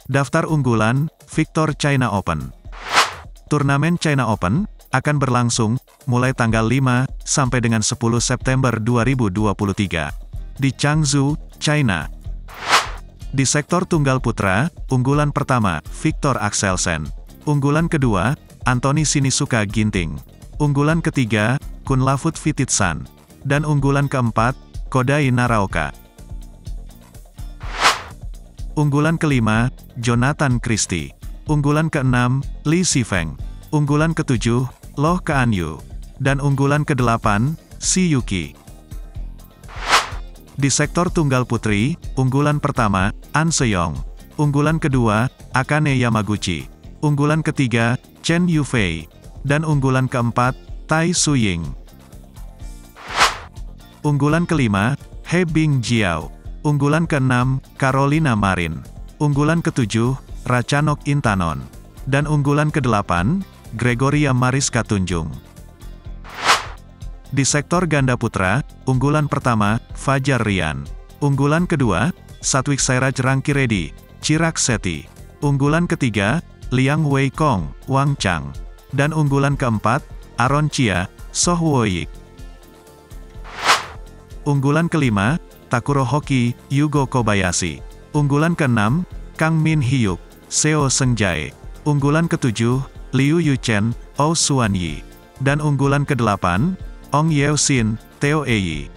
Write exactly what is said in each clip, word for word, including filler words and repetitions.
Daftar unggulan, Victor China Open. Turnamen China Open akan berlangsung mulai tanggal lima sampai dengan sepuluh September dua ribu dua puluh tiga di Changzhou, China. Di sektor tunggal putra, unggulan pertama, Victor Axelsen. Unggulan kedua, Anthony Sinisuka Ginting. Unggulan ketiga, Kunlavut Vititsan. Dan unggulan keempat, Kodai Naraoka. Unggulan kelima, Jonathan Christie. Unggulan keenam, Li Sifeng. Unggulan ketujuh, Loh Kean Yu. Dan unggulan kedelapan, Si Yuki. Di sektor tunggal putri, unggulan pertama, An Seyong. Unggulan kedua, Akane Yamaguchi. Unggulan ketiga, Chen Yufei. Dan unggulan keempat, Tai Suying. Unggulan kelima, He Bingjiao. Unggulan keenam, Carolina Marin. Unggulan ketujuh, Ratchanok Intanon. Dan unggulan kedelapan, Gregoria Mariska Tunjung. Di sektor ganda putra, unggulan pertama, Fajar Rian. Unggulan kedua, Satwik Sairaj Rankireddy, Chirag Shetty. Unggulan ketiga, Liang Wei Kong, Wang Chang. Dan unggulan keempat, Aaron Chia, Soh Woyik. Unggulan kelima, Takuro Hoki, Yugo Kobayashi. Unggulan keenam, Kang Min Hyuk, Seo Seung-jae. Unggulan ketujuh, Liu Yuchen, Oh Suan-yi. Dan unggulan kedelapan, Ong Yeo-sin, Teo Eyi.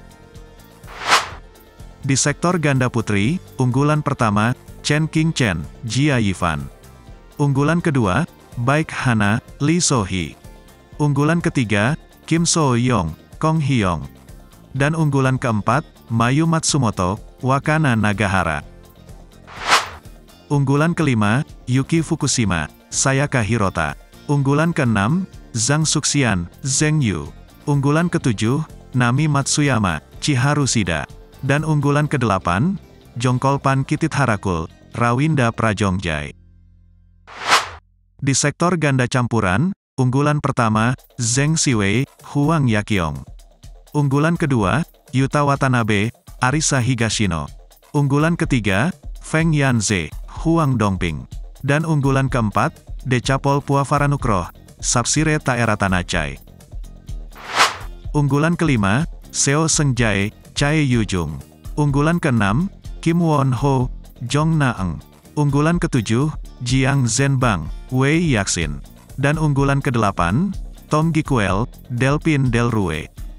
Di sektor ganda putri, unggulan pertama, Chen Qingchen, Jia Yifan. Unggulan kedua, Baek Hana, Lee So-hee. Unggulan ketiga, Kim So-young, Kong Hyong. Dan unggulan keempat, Mayu Matsumoto, Wakana Nagahara. Unggulan kelima, Yuki Fukushima, Sayaka Hirota. Unggulan keenam, Zhang Suxian, Zheng Yu. Unggulan ketujuh, Nami Matsuyama, Chiharu Shida. Dan unggulan kedelapan, Jongkolpan Kitit Harakul, Rawinda Prajongjai. Di sektor ganda campuran, unggulan pertama, Zheng Siwei, Huang Yaqiong. Unggulan kedua, Yuta Watanabe, Arisa Higashino. Unggulan ketiga, Feng Yanze, Huang Dongping. Dan unggulan keempat, Decapol Puavaranukroh, Sapsire Taeratanachai. Unggulan kelima, Seo Seung-jae, Chae Yujung. Unggulan keenam, Kim Won Ho, Jong Na-eng. Unggulan ketujuh, Jiang Zhenbang, Wei Yaxin. Dan unggulan kedelapan, Tom Gikuel, Delphin Delrue.